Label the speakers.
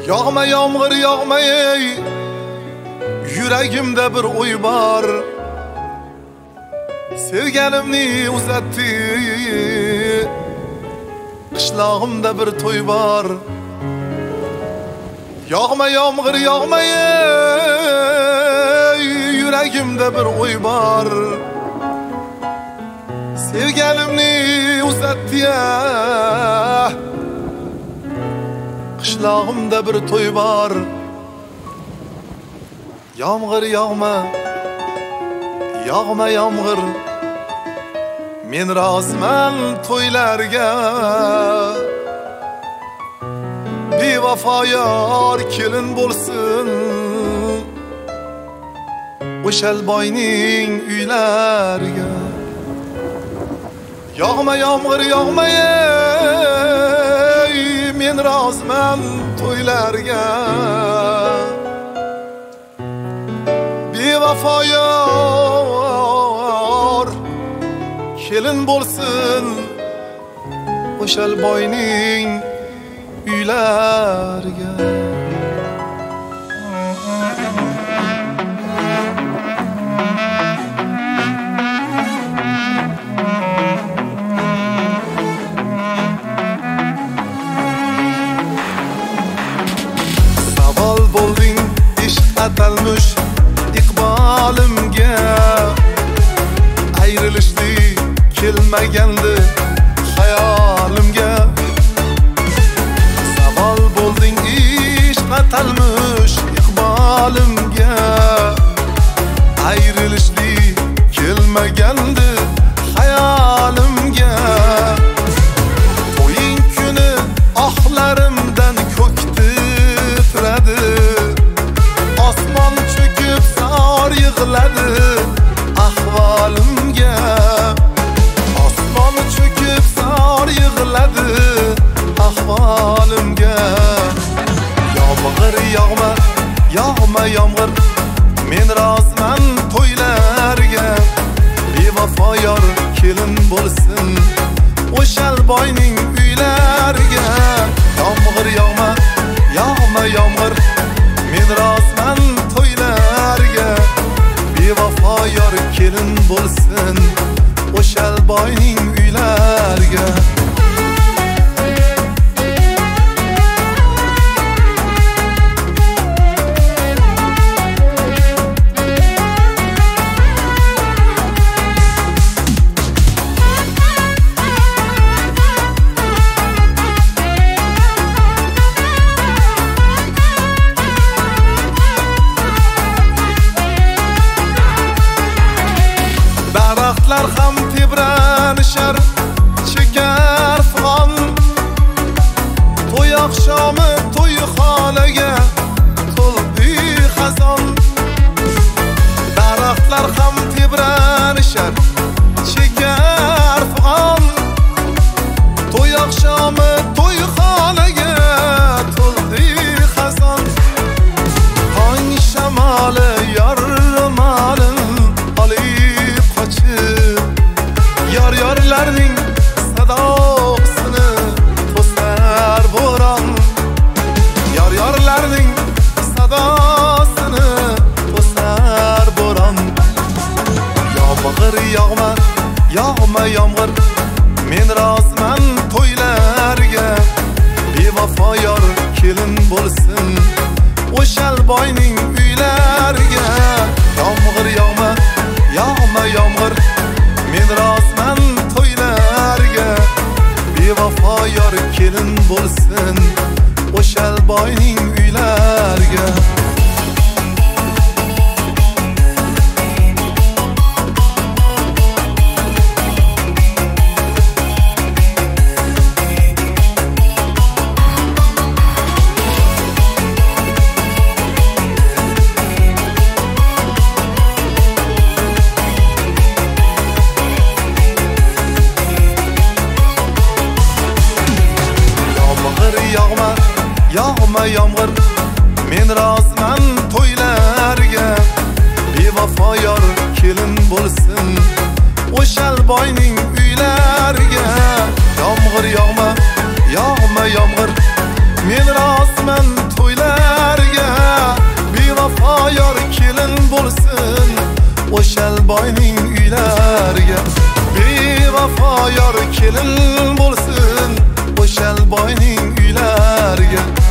Speaker 1: Yağma yağmur yağma ey, yüreğimde bir oy var. Sevgilimni uzattı, qishlog'imda bir to'y var. Yağma yağmur yağma ey, yüreğimde bir oy var. Sevgilimni uzattı ya, qishlog'imda bir to'y var. Yağmur yağma, yağma yağmur, men rozman to'ylarga. Bevafo yor kelin bo'lsin, o'shal boyning uylariga. Yağma yağmur yağma ey, men rozman to'ylarga. Bevafo yor kelin bo'lsin, o'shal boyning uylariga. Savol bo'lding ishq atalmish iqbolimga. Ayrilishlik kelmagandi hayolimga. Savol bo'lding ishq atalmish iqbolimga. Ayrilishlik kelmagandi hayolimga. To'ying kuni ohlarimdan ko'k titradi, osmon cho'kib sar yig'ladi ahvolimga. Osmon cho'kib sar yig'ladi ahvolimga. Yağmur yağma, yağma yağmur, men rozman to'ylarga. Bevafo yor kelin bo'lsin, o'shal boyning uylariga. Yağmur yağma, yağma yağmur, men rozman to'ylarga. Bevafo yor kelin bo'lsin, o'shal boyning uylariga. Daraxtlar ham tebranishar, chekar fig'on. To'y oqshomi to'yxonaga to'ldi xazon. Daraxtlar ham tebranishar, chekar fig'on. To'y oqshomi to'yxonaga to'ldi xazon. Tong shamoli yormalim olib qochib, yor-yorlarning sadosini to'sar bo'ron. Yor-yorlarning sadosini to'sar bo'ron. Yağmur yağma, yağma yağmur, men rozman to'ylarga. Bevafo yor kelin bo'lsin, o'shal boyning uylariga. Yağmur yağma, yağma yağmur, men rozman to'ylarga. Bevafo yor kelin bo'lsin, o'shal boyning uylariga. Yağma, yağma yağmur, men rozman to'ylarga. Bevafo yor kelin bo'lsin, o'shal boyning uylariga. Yağmur yağma, yağma yağmur, men rozman to'ylarga. yor kelin bo'lsin o'shal boyning uylariga. Bevafo yor kelin bo'lsin o'shal boyning uylariga.